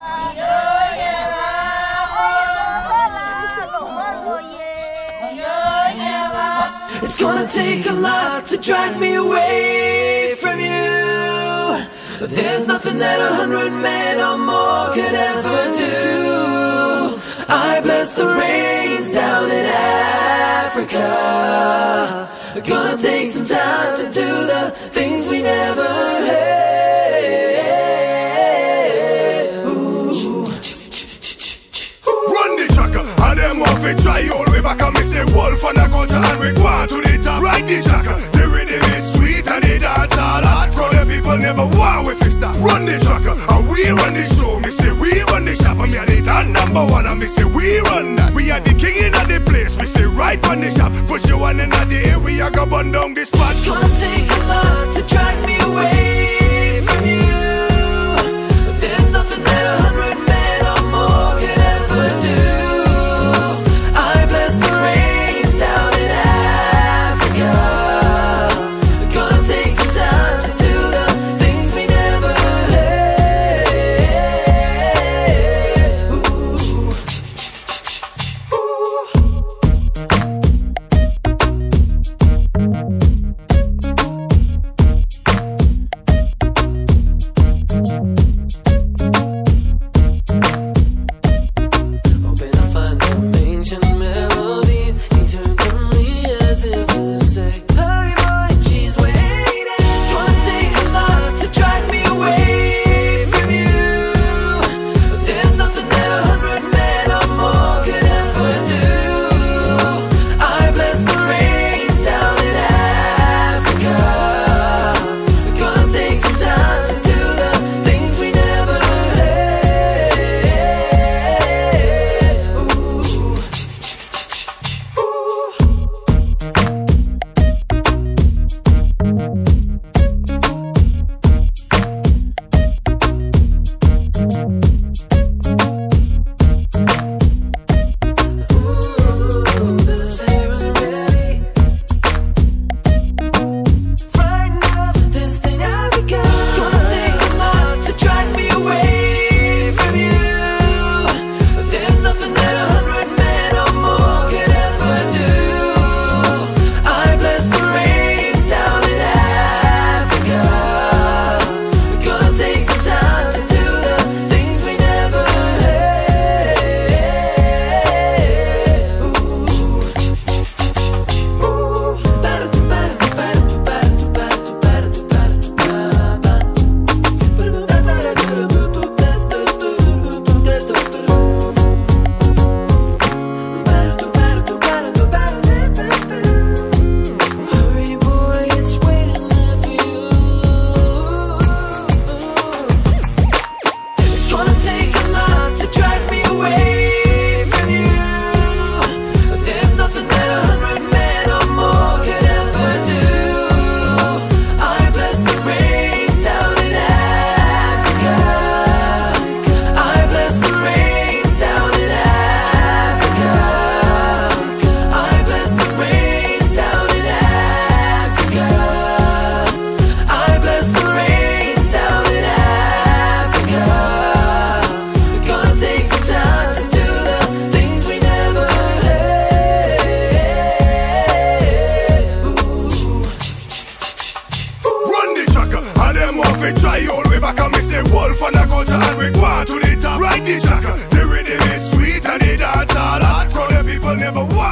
It's gonna take a lot to drag me away from you. There's nothing that 100 men or more could ever do. I bless the rains down in Africa. Gonna take some time to do the things we never had. Run the tracker, and them off it try all way back. And me say wolf and a culture, and we go on to the top. Ride the tracker, the rhythm is sweet and the dance all hot. Cause the people never want we fix that. Run the tracker, and we run the show. Me say we run the shop, and me are the number one. And me say we run that. We are the king in the place. Me say right on the shop, push you one in the air. We are gonna burn down this spot. It's gonna take a lot to drag me away from you. There's nothing that 100 men or more could ever do. I bless the rains down in Africa. Gonna take some time to do the things we never had. Hoping I find some ancient melodies. He turned to me as if to say, hurry boy, she's waiting. It's gonna take a lot to drag me away from you. There's nothing that 100 men or more could ever do. I bless the rains down in Africa. Gonna take some time to do the things we never hurry boy, it's waiting there for you. It's gonna take a lot to drag me away from you. There's nothing that 100 men or more could ever do. I bless the rains down in Africa. I bless the rains down in Africa. I bless the rains down in Africa. I bless the rains down in Africa. Gonna take some time to do the things we never had. Run the tracker, and them off it try all way back. And me say wolf and a culture, and we go on to the top. Ride the tracker, the rhythm is sweet and the dance all hot. Cause the people never want